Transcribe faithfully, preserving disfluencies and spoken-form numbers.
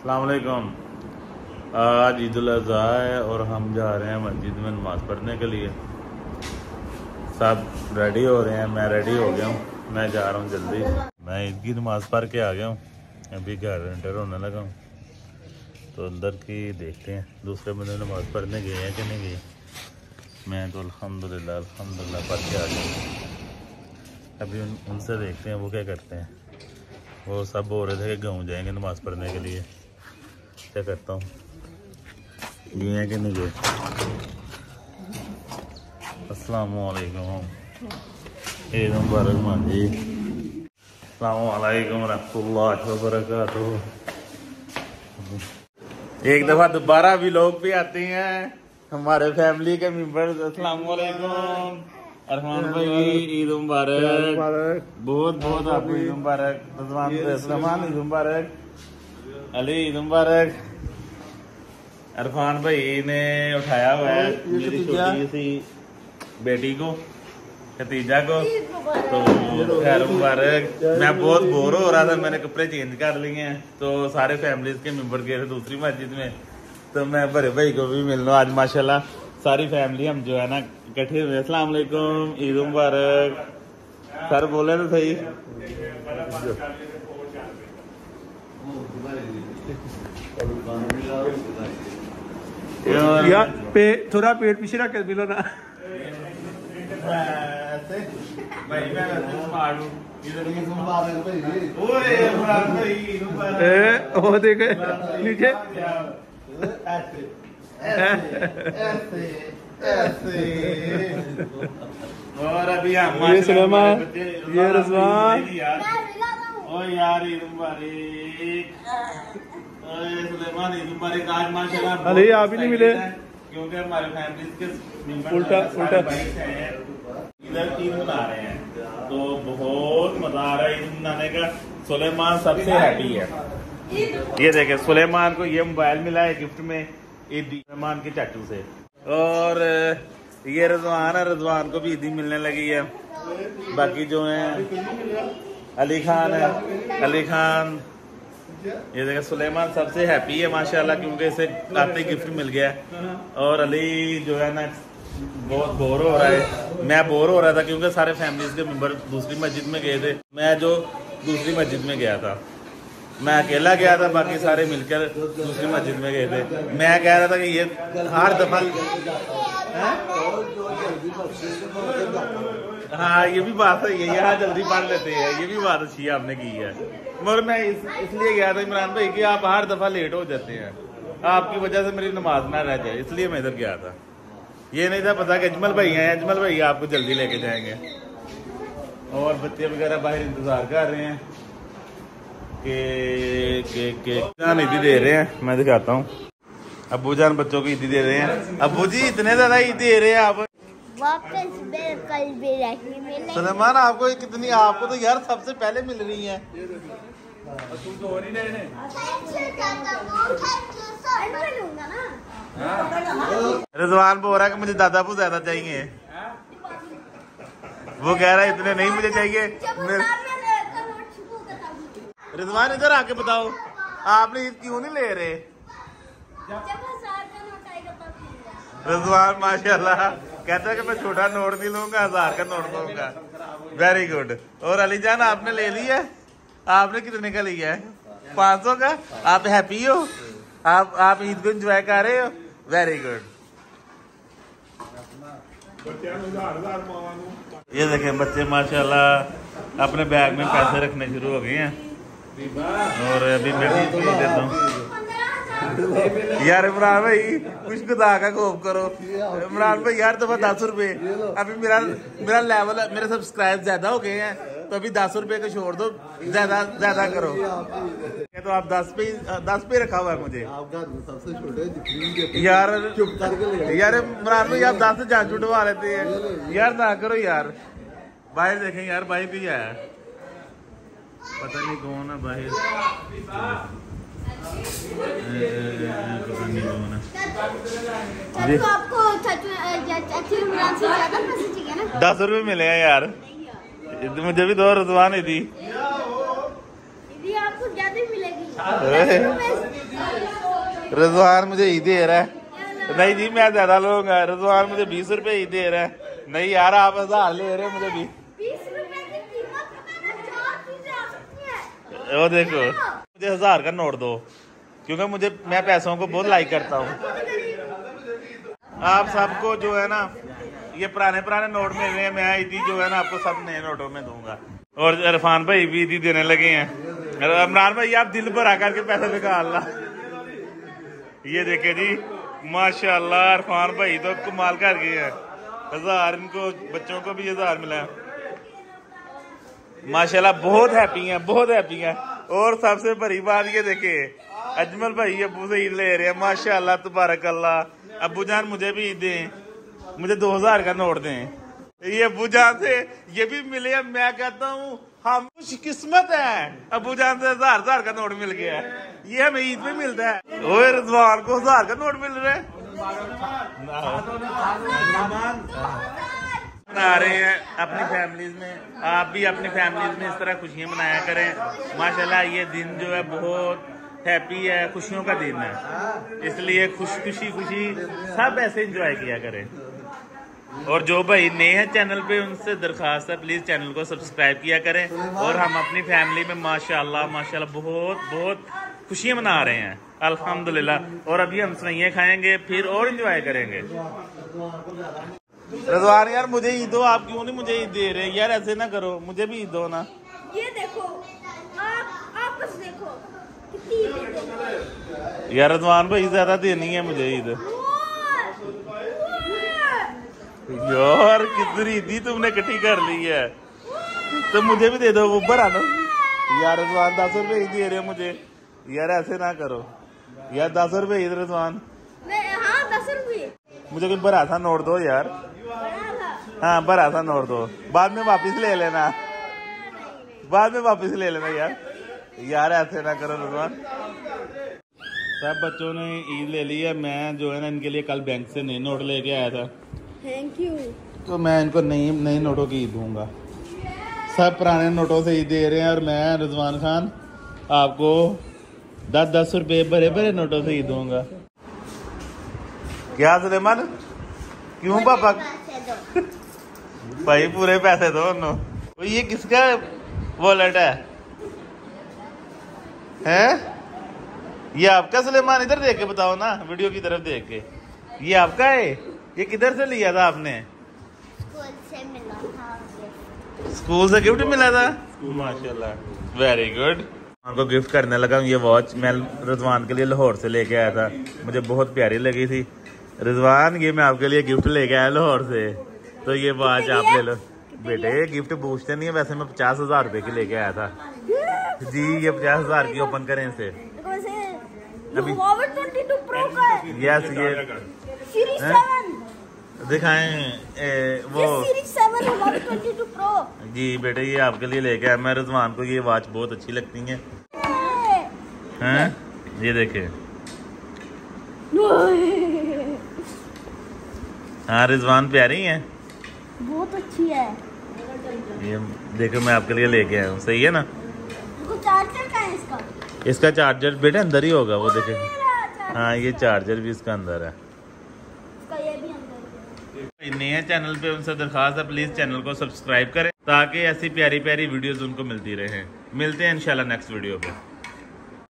अस्सलाम वालेकुम। आज ईद उल अज़हा है और हम जा रहे हैं मस्जिद में नमाज़ पढ़ने के लिए। सब रेडी हो रहे हैं, मैं रेडी हो गया हूँ, मैं जा रहा हूँ जल्दी। मैं ईद की नमाज़ पढ़ के आ गया हूँ, अभी घर एंटर होने लगा हूँ। तो अंदर की देखते हैं दूसरे बंदे नमाज़ पढ़ने गए हैं कि नहीं गए। मैं तो अल्हम्दुलिल्लाह अल्हम्दुलिल्लाह पढ़ के आ गया। अभी उन, उनसे देखते हैं वो क्या करते हैं। वो सब बोल रहे थे कि गाँव जाएंगे नमाज़ पढ़ने के लिए। क्या करता हूँ, गए हैं कि नहीं गए। अस्सलाम वालेकुम, ईद मुबारक माजी। अस्सलाम वालेकुम रहमतुल्लाहि व बरकातुहू। एक दफ़ा दोबारा भी लोग भी आते हैं हमारे फैमिली के मेंबर। अस्सलाम वालेकुम अरमान भाई, ईद मुबारक। बहुत बहुत आपको ईद मुबारक। रज़वान ईद मुबारक, अली ईद मुबारक। अरफान भाई ने उठाया हुआ है मेरी छोटी सी बेटी को, खतीजा को, तो खैर मुबारक। मैं बहुत बोर हो रहा था, मैंने कपड़े चेंज कर लिए हैं। तो सारे फैमिलीज के मेंबर गए थे दूसरी मस्जिद में, तो मैं बड़े भाई को भी मिलना आज। माशाल्लाह सारी फैमिली हम जो है ना इकट्ठे हुए। अस्सलाम वालेकुम, ईद मुबारक। सर बोले तो सही। यार पे थोड़ा पेट पीछे रख कर मिलो ना। भाई मैं मारू वो देखे नीचे और अभी ये सुलेमान, ये रज़वान। ओ यार ईद मुबारक, सुलेमान ईद मुबारक। आज माशाल्लाह अली आप ही नहीं मिले क्योंकि हमारे फैमिली के उल्टा उल्टा इधर ईद मना रहे हैं, तो बहुत मजा आ रहा है ईद मनाने का। सुलेमान सबसे हैप्पी है। ये देखे सुलेमान को ये मोबाइल मिला है गिफ्ट में ईद सुलेमान के चाचू से। और ये रज़वान है, रज़वान को भी ईदी मिलने लगी है। बाकी जो है अली खान है, अली खान। ये देखिए सुलेमान सबसे हैप्पी है माशाल्लाह, क्योंकि इसे आते गिफ्ट मिल गया। और अली जो है ना बहुत बोर हो रहा है। मैं बोर हो रहा था क्योंकि सारे फैमिलीज के मेंबर दूसरी मस्जिद में गए थे। मैं जो दूसरी मस्जिद में गया था, मैं अकेला गया था, बाकी सारे मिलकर दूसरी मस्जिद में गए थे। मैं कह रहा था कि ये हर दफा, हाँ ये भी बात है, ये यहाँ जल्दी पढ़ लेते हैं, ये भी बात अच्छी आपने की है। मगर मैं इस, इसलिए गया था इमरान भाई कि आप हर दफा लेट हो जाते हैं, आपकी वजह से मेरी नमाज ना रह जाए, इसलिए मैं इधर गया था। ये नहीं था पता कि अजमल भाई हैं, अजमल भाई आपको जल्दी लेके जाएंगे। और बच्चे वगैरह बाहर इंतजार कर रहे हैं कि के के जान ईदी दे रहे हैं। मैं दिखाता हूँ, अब्बू जान बच्चों को ईदी दे रहे हैं। अब्बू जी इतने ज्यादा ईद दे रहे हैं आप। वापस कल भी मिले। सलमान आपको कितनी, आपको तो यार सबसे पहले मिल रही है। रिजवान बोल रहा है कि मुझे दादापू ज्यादा चाहिए। वो कह रहा है इतने नहीं मुझे चाहिए। रिजवान इधर आके बताओ, आपने ईद क्यों नहीं ले रहे। रिजवान माशाल्लाह कहता है कि मैं छोटा नोट नहीं लूंगा, हजार का नोट लूंगा। Very good. और अली जान आपने ले लिया, आपने कितने का लिया है। पाँच सौ का। आप हैप्पी हो, आप आप ईद को एंजॉय कर रहे हो। Very good. ये देखें बच्चे माशाल्लाह अपने बैग में पैसे रखने शुरू हो गए हैं। और अभी मैं भी देता हूँ। यार इमरान भाई कुछ खुदा का खौफ करो। इमरान भाई यार दफा दस रुपए, अभी मेरा मेरा लेवल, मेरे सब्सक्राइब ज्यादा हो गए हैं, तो अभी दस रुपए को छोड़ दो, ज्यादा ज्यादा करो। तो आप दस पे दस पे रखा हुआ है मुझे। सबसे छोटे यार यार इमरान भाई आप दस से जान छुटवा लेते हैं यार, ना करो यार। बाहर देखें यार, बाहर भी आया, पता नहीं कौन है बाहर। दस रुपए मिले हैं यार, मुझे भी दो रज़वान दी। आपको ज्यादा मिलेगी। रिजवान मुझे ही दे रहा है। नहीं जी मैं ज्यादा लूंगा। रिजवान मुझे बीस रुपए ही दे रहा है। नहीं यार आप हजार ले रहे हो मुझे भी। वो देखो मुझे हजार का नोट दो क्योंकि मुझे मैं पैसों को बहुत लाइक करता हूँ। आप सबको जो है ना ये पुराने पुराने नोट मिल रहे हैं, मैं ईदी जो है ना आपको सब नए नोटों में दूंगा। और इरफान भाई भी ईदी देने लगे हैं। इमरान भाई आप दिल भरा करके पैसे निकालना। ये देखे जी माशाल्लाह इरफान भाई तो कमाल कर गए हैं। हजार इनको बच्चों को भी हजार मिला है माशाल्लाह। बहुत हैप्पी हैं बहुत हैप्पी हैं। और सबसे बड़ी बात ये देखे अजमल भाई अबू से ईद ले रहे हैं माशाल्लाह तबारक अल्लाह। अबू जान मुझे भी ईद दें, मुझे दो हजार का नोट दें। ये अबू जान से ये भी मिले। मैं कहता हूँ हम कुछ किस्मत है अबू जान से हजार हजार का नोट मिल गया है। ये हमें ईद में मिलता है। ओए रिजवान को हजार का नोट मिल रहा है। मना रहे हैं अपनी फैमिलीज में। आप भी अपनी फैमिलीज में इस तरह खुशियां मनाया करें माशाल्लाह। ये दिन जो है बहुत हैप्पी है, खुशियों का दिन है, इसलिए खुश खुशी खुशी सब ऐसे एंजॉय किया करें। और जो भाई नए हैं चैनल पे उनसे दरखास्त है प्लीज चैनल को सब्सक्राइब किया करें। और हम अपनी फैमिली में माशाल्लाह माशाल्लाह बहुत बहुत खुशियां मना रहे हैं अल्हम्दुलिल्लाह। और अभी हम सवैयां खाएंगे फिर और एंजॉय करेंगे। रज़वान यार मुझे ईद दो। आप क्यों नहीं मुझे ईद दे रहे यार? ऐसे ना करो, मुझे भी ईद दो ना। ये देखो आप आपस देखो कितनी ईद। यार रज़वान भाई ज्यादा देनी है मुझे ईद। यार कितनी ईदी तुमने इकट्ठी कर ली है तो मुझे भी दे दो। ऊपर आना यार। रज़वान दस रुपए ईद दे रहे हो मुझे यार, ऐसे ना करो यार। दस रुपए ईद रज़वान। हाँ दस रुपये मुझे कोई बड़ा सा नोट दो यार। हाँ बड़ा सा नोट दो, बाद में वापस ले लेना, बाद में वापस ले लेना यार। यार ऐसे ना करो रज़वान। सब बच्चों ने ईद ले ली है। मैं जो है ना इनके लिए कल बैंक से नए नोट लेके आया था। Thank you. तो मैं इनको नई नए नोटों की ईद दूंगा। सब पुराने नोटों से ईद दे रहे हैं और मैं रिजवान खान आपको दस दस रुपए बड़े बड़े नोटों से ईद दूंगा। क्या सुलेमान? क्यों पापा? भाई पूरे पैसे दो उन्होंने। ये किसका वॉलेट है? हैं? ये आपका सुलेमान? इधर देख के बताओ ना, वीडियो की तरफ देख के। ये आपका है? ये किधर से लिया था आपने? स्कूल से मिला था। स्कूल से गिफ्ट मिला था? माशाल्लाह वेरी गुड। उनको गिफ्ट करने लगा ये वॉच। मैं रिजवान के लिए लाहौर से लेके आया था, मुझे बहुत प्यारी लगी थी। रिजवान ये मैं आपके लिए गिफ्ट लेके आया लाहौर से, तो ये वॉच आप ले लो। बेटे गिफ्ट पूछते नहीं है, वैसे मैं पचास हजार रुपए की लेके आया था जी। ये पचास हजार की ओपन करें इसे अभी। यस ये दिखाएं ए, वो जी बेटे ये आपके लिए लेके आया मैं। रिजवान को ये वॉच बहुत अच्छी लगती है हैं? ये देखे। हाँ रिजवान प्यारी है, बहुत अच्छी है। ये देखो मैं आपके लिए लेके आया हूँ। सही है ना? चार्जर का है इसका? इसका चार्जर बेटे अंदर ही होगा, वो देखे। हाँ ये चार्जर भी इसका अंदर है। इसका ये भी अंदर है। नए चैनल पे उनसे दरखास्त है प्लीज चैनल को सब्सक्राइब करें ताकि ऐसी प्यारी प्यारी वीडियोस उनको मिलती रहे। मिलते हैं इंशाल्लाह नेक्स्ट वीडियो पे।